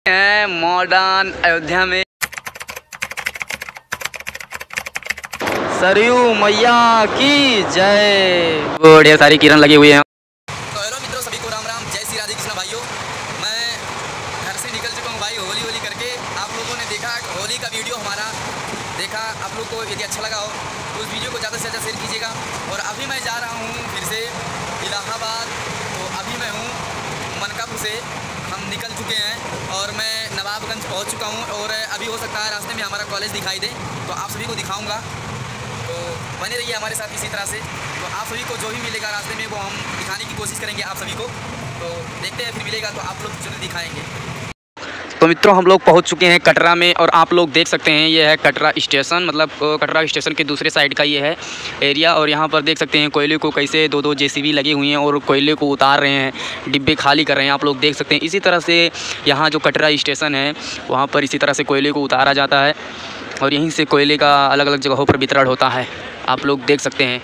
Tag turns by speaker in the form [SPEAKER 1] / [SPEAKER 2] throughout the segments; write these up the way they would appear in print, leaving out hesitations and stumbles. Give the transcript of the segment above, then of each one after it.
[SPEAKER 1] हैं मॉडर्न अयोध्या में सरयू मैया की जय। वो ढेर सारी किरण लगे हुए हैं।
[SPEAKER 2] तो हेलो मित्रों, सभी को राम राम, जय श्री राधे कृष्ण भाइयों। मैं घर से निकल चुका हूँ भाई, होली करके। आप लोगों ने देखा होली का वीडियो हमारा देखा, आप लोग को यदि अच्छा लगा हो तो उस वीडियो को ज़्यादा से ज़्यादा शेयर कीजिएगा। और अभी मैं जा रहा हूँ फिर से इलाहाबाद। तो अभी मैं हूँ मनकापुर से, हम निकल चुके हैं और मैं नवाबगंज पहुँच चुका हूँ। और अभी हो सकता है रास्ते में हमारा कॉलेज दिखाई दे, तो आप सभी को दिखाऊँगा। तो बने रहिए हमारे साथ इसी तरह से। तो आप सभी को जो भी मिलेगा रास्ते में वो हम दिखाने की कोशिश करेंगे आप सभी को। तो देखते हैं, फिर मिलेगा तो आप लोग जरूर दिखाएंगे।
[SPEAKER 1] तो मित्रों, हम लोग पहुंच चुके हैं कटरा में और आप लोग देख सकते हैं ये है कटरा स्टेशन। मतलब कटरा स्टेशन के दूसरे साइड का ये है एरिया। और यहाँ पर देख सकते हैं कोयले को कैसे दो जेसीबी लगी हुई हैं और कोयले को उतार रहे हैं, डिब्बे खाली कर रहे हैं। आप लोग देख सकते हैं इसी तरह से यहाँ जो कटरा स्टेशन है वहाँ पर इसी तरह से कोयले को उतारा जाता है और यहीं से कोयले का अलग अलग जगहों पर वितरण होता है। आप लोग देख सकते हैं।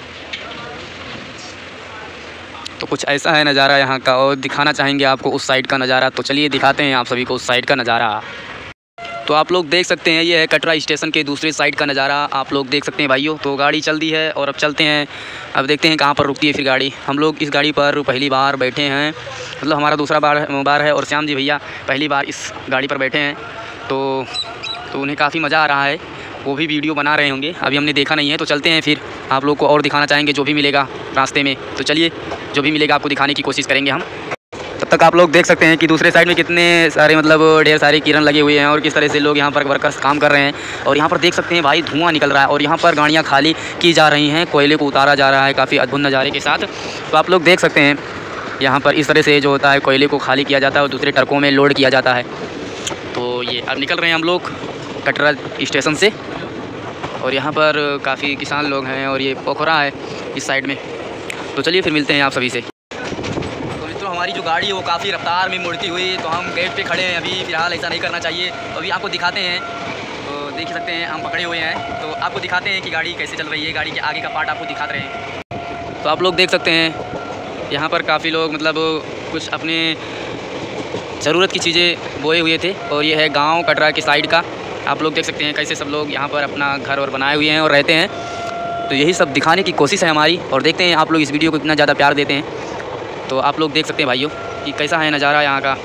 [SPEAKER 1] तो कुछ ऐसा है नज़ारा यहाँ का, और दिखाना चाहेंगे आपको उस साइड का नज़ारा। तो चलिए दिखाते हैं आप सभी को उस साइड का नज़ारा। तो आप लोग देख सकते हैं ये है कटरा स्टेशन के दूसरे साइड का नज़ारा। आप लोग देख सकते हैं भाइयों। तो गाड़ी चल दी है और अब चलते हैं, अब देखते हैं कहाँ पर रुकती है फिर गाड़ी। हम लोग इस गाड़ी पर पहली बार बैठे हैं, मतलब हमारा दूसरा बार है। और श्याम जी भैया पहली बार इस गाड़ी पर बैठे हैं। तो उन्हें काफ़ी मज़ा आ रहा है, वो भी वीडियो बना रहे होंगे। अभी हमने देखा नहीं है, तो चलते हैं फिर आप लोग को और दिखाना चाहेंगे जो भी मिलेगा रास्ते में। तो चलिए, जो भी मिलेगा आपको दिखाने की कोशिश करेंगे हम। तब तक आप लोग देख सकते हैं कि दूसरे साइड में कितने सारे मतलब ढेर सारे किरण लगे हुए हैं और किस तरह से लोग यहाँ पर वर्कर्स काम कर रहे हैं। और यहाँ पर देख सकते हैं भाई धुआं निकल रहा है और यहाँ पर गाड़ियाँ खाली की जा रही हैं, कोयले को उतारा जा रहा है काफ़ी अद्भुत नज़ारे के साथ। तो आप लोग देख सकते हैं यहाँ पर इस तरह से जो होता है कोयले को खाली किया जाता है और दूसरे ट्रकों में लोड किया जाता है। तो ये अब निकल रहे हैं हम लोग कटरा स्टेशन से। और यहाँ पर काफ़ी किसान लोग हैं और ये पोखरा है इस साइड में। तो चलिए फिर मिलते हैं आप सभी से। तो मित्रों, हमारी जो गाड़ी है वो काफ़ी रफ्तार में मुड़ती हुई, तो हम गेट पे खड़े हैं अभी। फ़िलहाल ऐसा नहीं करना चाहिए, तो अभी आपको दिखाते हैं। तो देख सकते हैं हम पकड़े हुए हैं, तो आपको दिखाते हैं कि गाड़ी कैसे चल रही है। गाड़ी के आगे का पार्ट आपको दिखाते रहे हैं। तो आप लोग देख सकते हैं यहाँ पर काफ़ी लोग मतलब कुछ अपने ज़रूरत की चीज़ें बोए हुए थे। और ये है गाँव कटरा की साइड का। आप लोग देख सकते हैं कैसे सब लोग यहाँ पर अपना घर और बनाए हुए हैं और रहते हैं। तो यही सब दिखाने की कोशिश है हमारी। और देखते हैं आप लोग इस वीडियो को इतना ज़्यादा प्यार देते हैं। तो आप लोग देख सकते हैं भाइयों कि कैसा है नज़ारा यहाँ का,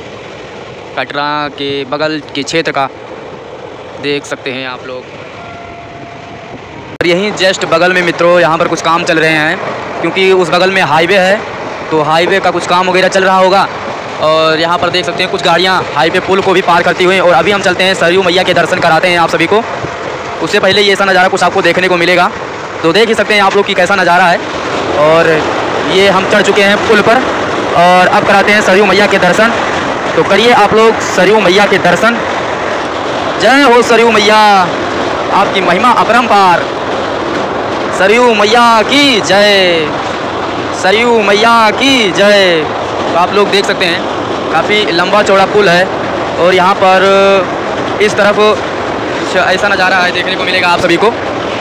[SPEAKER 1] कटरा के बगल के क्षेत्र का देख सकते हैं आप लोग। और यहीं जस्ट बगल में मित्रों यहाँ पर कुछ काम चल रहे हैं, क्योंकि उस बगल में हाईवे है, तो हाईवे का कुछ काम वगैरह चल रहा होगा। और यहाँ पर देख सकते हैं कुछ गाड़ियाँ हाईवे पुल को भी पार करती हुई। और अभी हम चलते हैं सरयू मैया के दर्शन कराते हैं आप सभी को। उससे पहले ये ऐसा नज़ारा कुछ आपको देखने को मिलेगा, तो देख ही सकते हैं आप लोग कि कैसा नज़ारा है। और ये हम चढ़ चुके हैं पुल पर और अब कराते हैं सरयू मैया के दर्शन। तो करिए आप लोग सरयू मैया के दर्शन। जय हो सरयू मैया, आपकी महिमा अपरंपार। सरयू मैया की जय, सरयू मैया की जय। तो आप लोग देख सकते हैं काफ़ी लंबा चौड़ा पुल है और यहाँ पर इस तरफ ऐसा नज़ारा है देखने को मिलेगा आप सभी को।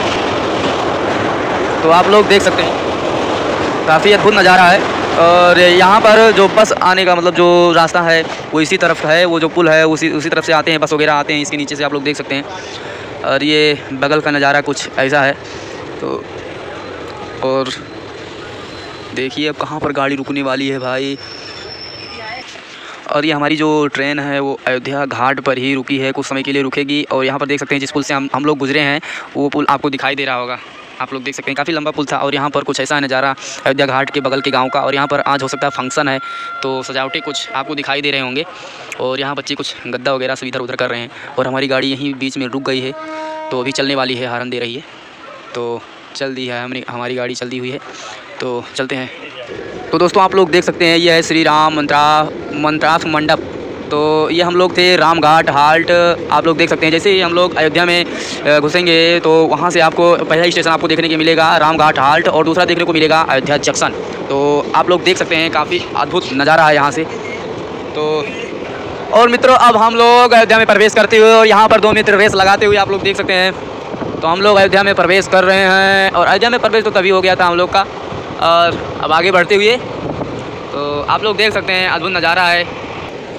[SPEAKER 1] तो आप लोग देख सकते हैं काफ़ी अद्भुत नज़ारा है। और यहाँ पर जो बस आने का मतलब जो रास्ता है वो इसी तरफ है, वो जो पुल है उसी तरफ से आते हैं, बस वगैरह आते हैं इसके नीचे से। आप लोग देख सकते हैं। और ये बगल का नज़ारा कुछ ऐसा है। तो और देखिए अब कहाँ पर गाड़ी रुकने वाली है भाई। और ये हमारी जो ट्रेन है वो अयोध्या घाट पर ही रुकी है, कुछ समय के लिए रुकेगी। और यहाँ पर देख सकते हैं जिस पुल से हम लोग गुजरे हैं वो पुल आपको दिखाई दे रहा होगा। आप लोग देख सकते हैं काफ़ी लंबा पुल था। और यहाँ पर कुछ ऐसा नज़ारा अयोध्या घाट के बगल के गांव का। और यहाँ पर आज हो सकता है फंक्शन है, तो सजावटें कुछ आपको दिखाई दे रहे होंगे। और यहाँ बच्चे कुछ गद्दा वगैरह सब इधर उधर कर रहे हैं। और हमारी गाड़ी यहीं बीच में रुक गई है, तो अभी चलने वाली है, हॉर्न दे रही है। तो चल दी है हमारी गाड़ी चल दी हुई है, तो चलते हैं। तो दोस्तों आप लोग देख सकते हैं ये है श्री राम मंत्रार्थ मंडप। तो ये हम लोग थे राम घाट हाल्ट। आप लोग देख सकते हैं जैसे ही हम लोग अयोध्या में घुसेंगे तो वहाँ से आपको पहला स्टेशन आपको देखने को मिलेगा राम घाट हाल्ट और दूसरा देखने को मिलेगा अयोध्या जंक्शन। तो आप लोग देख सकते हैं काफ़ी अद्भुत नज़ारा है यहाँ से। तो और मित्रों अब हम लोग अयोध्या में प्रवेश करते हुए और यहाँ पर 2 मित्र रेस लगाते हुए आप लोग देख सकते हैं। तो हम लोग अयोध्या में प्रवेश कर रहे हैं और अयोध्या में प्रवेश तो तभी हो गया था हम लोग का। और अब आगे बढ़ते हुए तो आप लोग देख सकते हैं अद्भुत नज़ारा है।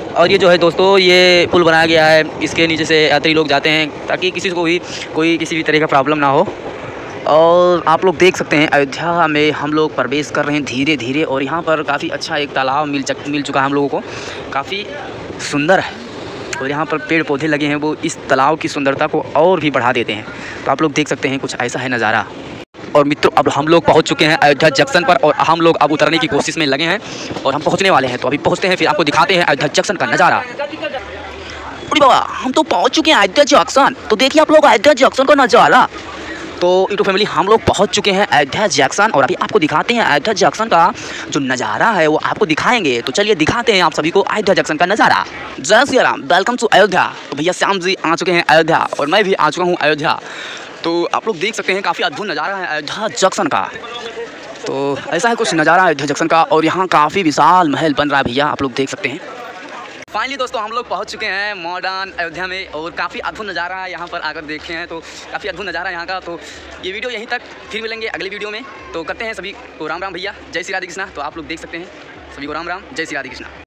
[SPEAKER 1] और ये जो है दोस्तों, ये पुल बनाया गया है, इसके नीचे से यात्री लोग जाते हैं ताकि किसी को भी कोई किसी भी तरह का प्रॉब्लम ना हो। और आप लोग देख सकते हैं अयोध्या में हम लोग प्रवेश कर रहे हैं धीरे धीरे, और यहाँ पर काफ़ी अच्छा एक तालाब मिल चुका है हम लोगों को, काफ़ी सुंदर है। और यहाँ पर पेड़ पौधे लगे हैं, वो इस तालाब की सुंदरता को और भी बढ़ा देते हैं। तो आप लोग देख सकते हैं कुछ ऐसा है नज़ारा। और मित्रों, अब हम लोग पहुँच चुके हैं अयोध्या जंक्शन पर, और हम लोग अब उतरने की कोशिश में लगे हैं और हम पहुँचने वाले हैं। तो अभी पहुँचते हैं, फिर आपको दिखाते हैं अयोध्या जंक्शन का नज़ारा। अरे बाबा, हम तो पहुँच चुके हैं अयोध्या जंक्शन। तो देखिए आप लोग अयोध्या जंक्शन का नज़ारा। तो यूट्यूब फैमिली, हम लोग पहुंच चुके हैं अयोध्या जंक्शन, और अभी आपको दिखाते हैं अयोध्या जंक्शन का जो नज़ारा है वो आपको दिखाएंगे। तो चलिए दिखाते हैं आप सभी को अयोध्या जंक्शन का नज़ारा। जय श्री राम, वेलकम टू अयोध्या। तो भैया श्याम जी आ चुके हैं अयोध्या, और मैं भी आ चुका हूँ अयोध्या। तो आप लोग देख सकते हैं काफ़ी अद्भुत नज़ारा है अयोध्या जंक्शन का। तो ऐसा है कुछ नज़ारा अयोध्या जंक्शन का, और यहाँ काफ़ी विशाल महल बन रहा है भैया, आप लोग देख सकते हैं। फाइनली दोस्तों, हम लोग पहुंच चुके हैं मॉडर्न अयोध्या में, और काफ़ी अद्भुत नज़ारा है यहाँ पर आकर देखे हैं तो काफ़ी अद्भुत नज़ारा है यहाँ का। तो ये वीडियो यहीं तक, फिर मिलेंगे अगले वीडियो में। तो करते हैं सभी को राम राम भैया, जय श्री राधे कृष्णा। तो आप लोग देख सकते हैं सभी को राम राम, जय श्री राधे कृष्णा।